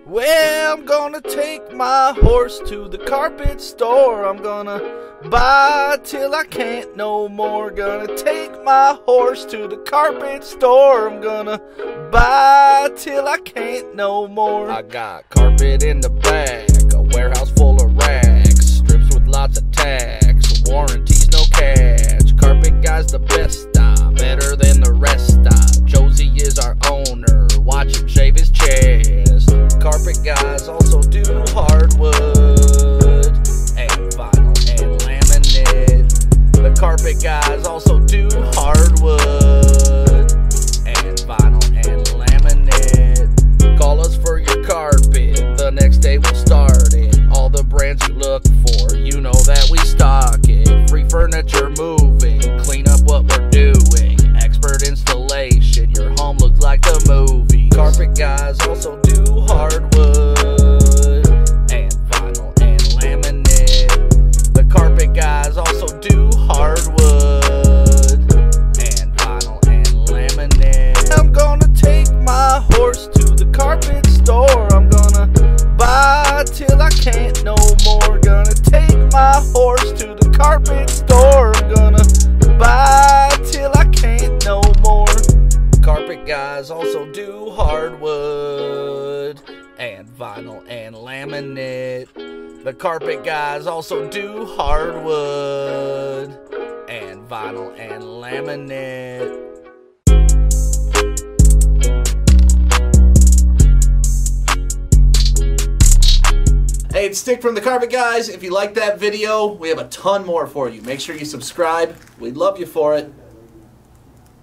Well, I'm gonna take my horse to the carpet store. I'm gonna buy till I can't no more. Gonna take my horse to the carpet store. I'm gonna buy till I can't no more. I got carpet in the back, a warehouse full of racks, strips with lots of tags, warranties no catch. Carpet guy's the best, better than the rest. Josie is our owner, watch him shave his chest. Carpet guys also do hardwood and vinyl and laminate. The carpet guys also do hardwood and vinyl and laminate. Call us for your carpet, the next day we'll start it. All the brands you look for, you know that we stock it. Free furniture moving, clean up what we're doing. Expert installation, your home looks like the movie. Carpet guys also do hardwood and vinyl and laminate. The carpet guys also do hardwood and vinyl and laminate. I'm gonna take my horse to the carpet store. I'm gonna buy till I can't no more. Gonna take my horse to the carpet store. I'm gonna buy till I can't no more. Carpet guys also do hardwood and vinyl and laminate. The carpet guys also do hardwood and vinyl and laminate. Hey, it's Stick from the Carpet Guys. If you liked that video, we have a ton more for you. Make sure you subscribe. We'd love you for it.